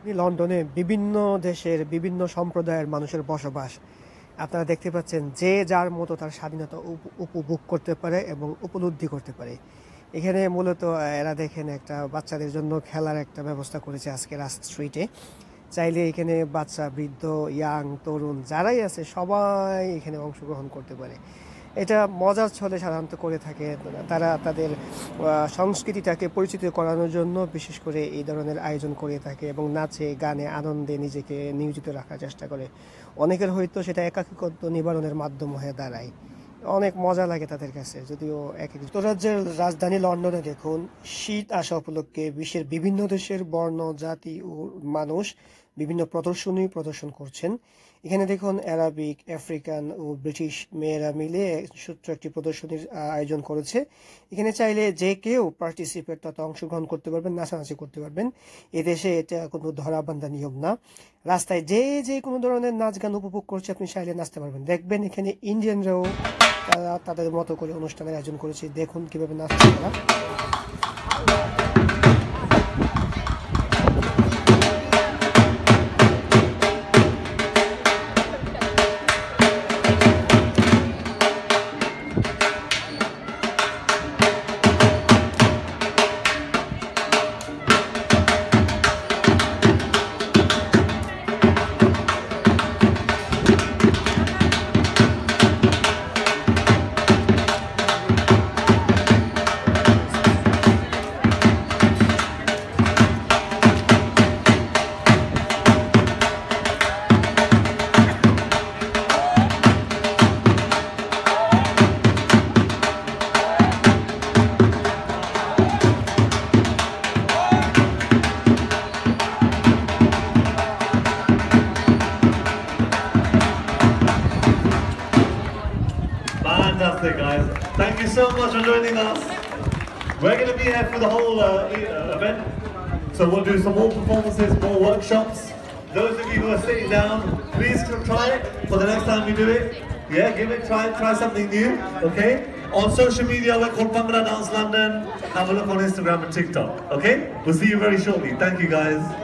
লন্ডনে বিভিন্ন দেশের বিভিন্ন সম্প্রদায়ের মানুষের বসবাস। আপনারা দেখতে পাচ্ছেন যে যার মতো তার স্বাধীনতা উপভোগ করতে পারে এবং উপলব্ধি করতে পারে। এখানে মূলত এরা দেখেন একটা বাচ্চাদের জন্য খেলার একটা ব্যবস্থা করেছে আজকে রাস্তা স্ট্রিটে। চাইলে এখানে বাচ্চা, বৃদ্ধ, ইয়াং, তরুণ যারাই আছে সবাই এখানে অংশগ্রহণ করতে পারে। এটা মজার ছলে সাধারণত করে থাকে তারা তাদের সংস্কৃতিটাকে পরিচিত করানোর জন্য বিশেষ করে এই ধরনের আয়োজন করে থাকে এবং নাচে গানে আনন্দে নিজেকে নিয়োজিত রাখার চেষ্টা করে। অনেকের হয়তো সেটা একাকিত্ব নিবারণের মাধ্যম হয়ে দাঁড়ায়। অনেক মজা লাগে তাদের কাছে। যদিও যুক্তরাজ্যের রাজধানী লন্ডনে দেখুন শীত আসা উপলক্ষে বিশ্বের বিভিন্ন দেশের বর্ণ, জাতি ও মানুষ বিভিন্ন প্রদর্শন করছেন। এখানে দেখুন অ্যারাবিক, আফ্রিকান ও ব্রিটিশ মেয়েরা মিলে ছোট্ট একটি প্রদর্শনীর আয়োজন করেছে। এখানে চাইলে যে কেউ পার্টিসিপেট তথা অংশগ্রহণ করতে পারবেন, নাচানাচি করতে পারবেন। এদেশে এটা কোনো ধরাবান্ধা নিয়ম না। রাস্তায় যে কোনো ধরনের নাচ গান উপভোগ করছে আপনি চাইলে নাচতে পারবেন। দেখবেন এখানে ইন্ডিয়ানরাও তারা তাদের মতো করে অনুষ্ঠানের আয়োজন করেছে। দেখুন কিভাবে নাচছে তারা। Fantastic, guys. Thank you so much for joining us. We're going to be here for the whole event. So we'll do some more performances, more workshops. Those of you who are sitting down, please try it for the next time we do it. Yeah, give it, try something new, okay? On social media, we're called Bhangra Dance London. Have a look on Instagram and TikTok, okay? We'll see you very shortly. Thank you, guys.